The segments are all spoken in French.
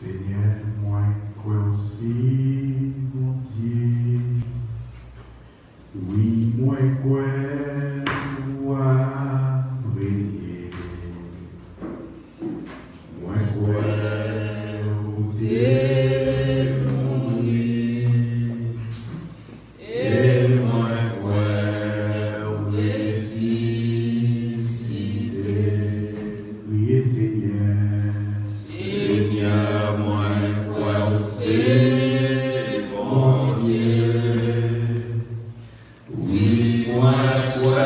Seigneur, moi, quoi aussi, mon Dieu. Oui, moi, quoi, briller. Moi, quoi, au démonier. Et moi, quoi, au ressuscité. Oui, Seigneur. Seigneur, moi, quoi, c'est mon Dieu. Oui, moi, quoi,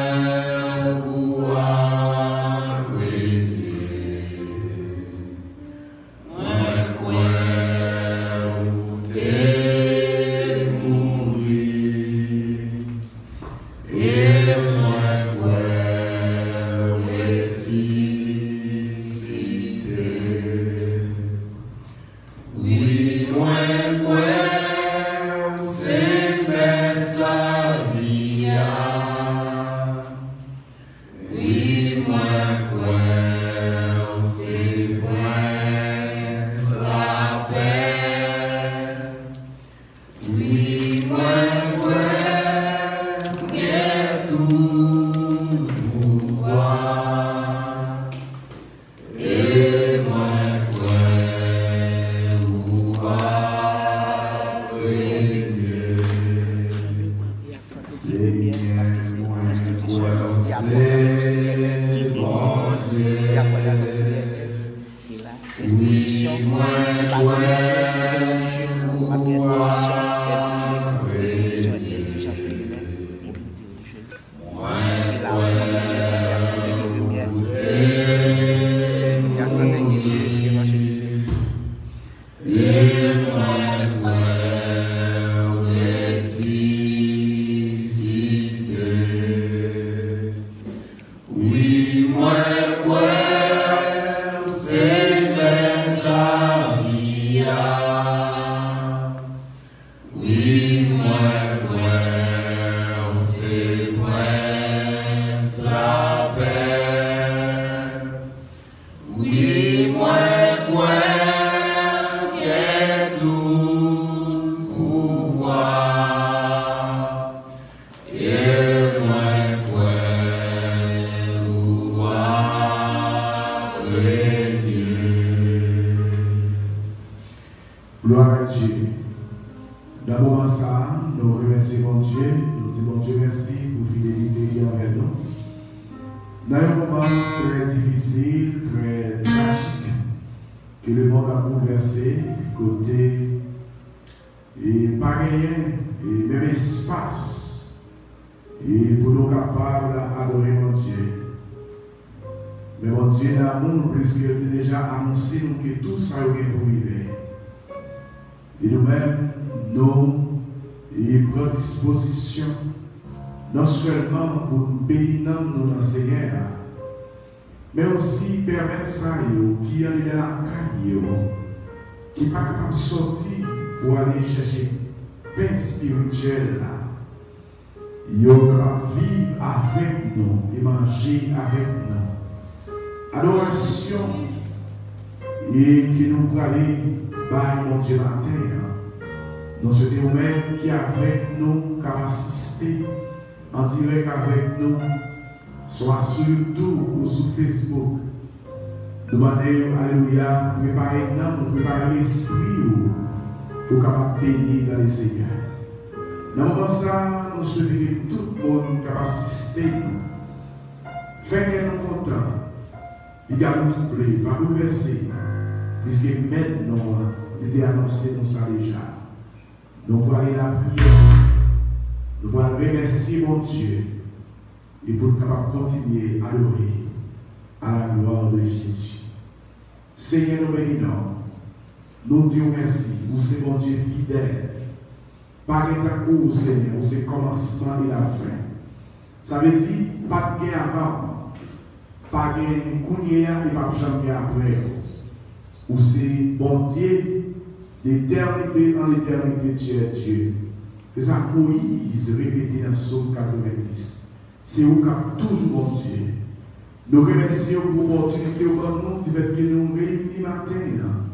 Gloire à Dieu. D'abord, ça, nous remercions mon Dieu. Nous disons, mon Dieu, merci pour fidélité envers nous. Dans un moment très difficile, très tragique, que le monde a bouleversé, côté, et pas rien, et même espace, et pour nous capables d'adorer mon Dieu. Mais mon Dieu d'amour, puisqu'il a déjà annoncé que tout ça est pour vivre. Et nous-mêmes, nous prenons disposition, non seulement pour nous bénir nous dans ces guerres, mais aussi permettre ça, qui est dans la caille, qui n'est pas capable de sortir pour aller chercher paix spirituelle. Ils sont capables de vivre avec nous et manger avec nous. Adoration, et qui nous peut aller par mon Dieu matin. Nous sommes nous-mêmes qui avec nous, qui assister en direct avec nous, soit sur YouTube ou sur Facebook. Demandez, alléluia, préparez nous, préparez l'esprit pour capable bénir dans les Seigneurs. Dans le moment ça, nous souhaitons que tout le monde qui assister, fait que nous contents, il y a nous troublés, pas bouleversés, puisque maintenant, il était annoncé nous ça déjà. Nous pouvons aller la prière, nous pouvons remercier mon Dieu et pour capable continuer à adorer à la gloire de Jésus. Seigneur, nous bénissons, nous disons merci, vous c'est mon Dieu fidèle. Pas de cours, Seigneur, c'est le commencement et la fin. Ça veut dire pas de gain avant, pas de gain et pas de jamais après. Ou c'est bon Dieu. D'éternité en éternité, tu es Dieu. C'est ça Moïse répétait dans Psaume 90. C'est où qu'a toujours mon Dieu. Nous remercions pour l'opportunité au nous qui nous réunit matin.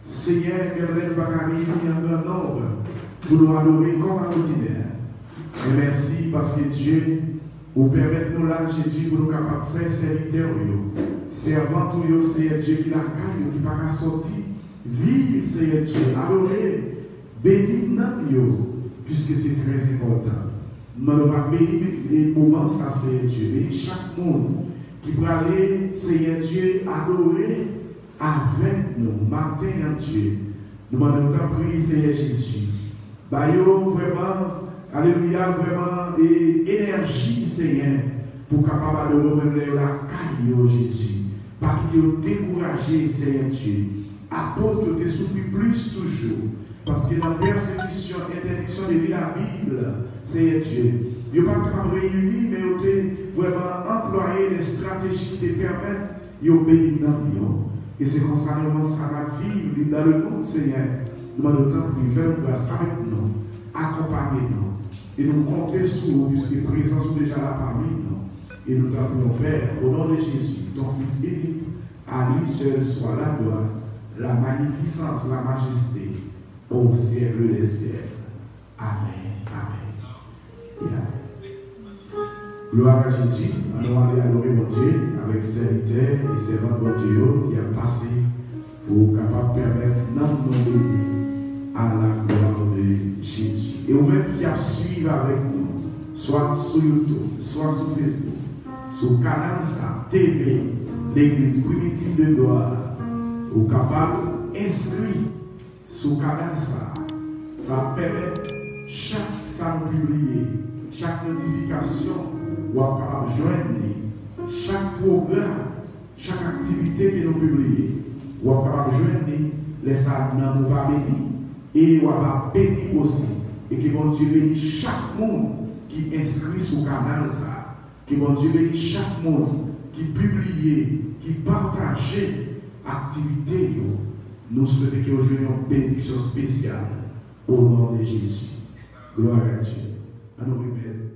Seigneur, Gabriel Bagami, un grand nombre pour nous adorer comme à l'ordinaire. Et merci parce que Dieu vous permet nous là, Jésus, pour nous capables de faire serviteur. Servant tout, Seigneur Dieu, qui l'a caillé, qui n'a pas sorti. Vive, Seigneur Dieu, adorer, bénir nous, puisque c'est très important. Nous allons bénir les moments, ça, Seigneur Dieu. Bénir chaque monde qui peut aller, Seigneur Dieu, adorer avec nous, matin en Dieu. Nous allons prier, Seigneur Jésus. Bayo, vraiment, alléluia, vraiment, et énergie, Seigneur, pour capable de remettre la caille, Jésus. Pas qu'il te découragé, Seigneur Dieu. Apôtre, te souffrir plus toujours. Parce que la persécution, interdiction de lire la Bible, Seigneur Dieu, il n'y a pas de réunir, mais il a vraiment employé les stratégies qui te permettent de bénir dans. Et c'est comme ça que ça va vivre dans le monde, Seigneur. Nous allons prier, faire grâce avec nous, accompagner-nous. Et nous compter sur vous, puisque présence sont déjà là parmi nous. Et nous t'appelons Père, au nom de Jésus, ton Fils unique, à lui seul soit la gloire, la magnificence, la majesté, au siècle des siècles. Amen. Amen. Et amen. Gloire à Jésus. Allons aller adorer mon Dieu avec serviteurs et servants de Dieu qui a passé pour capable permettre notre nom à la gloire de Jésus. Et vous-même qui a suivi avec nous, soit sur YouTube, soit sur Facebook, sur Canal TV, l'Église primitive de gloire, ou capable d'inscrire sur Canal ça permet chaque ça publié, chaque notification, ou capable de joindre chaque programme, chaque activité que nous publions, ou capable de joindre les salles nous va bénir et on va bénir aussi. Et que bon Dieu bénisse chaque monde qui inscrit sur le canal ça. Que bon Dieu bénisse chaque monde qui publie, qui partage l'activité. Nous souhaitons que nous ayons une bénédiction spéciale au nom de Jésus. Gloire à Dieu. À nous remettre.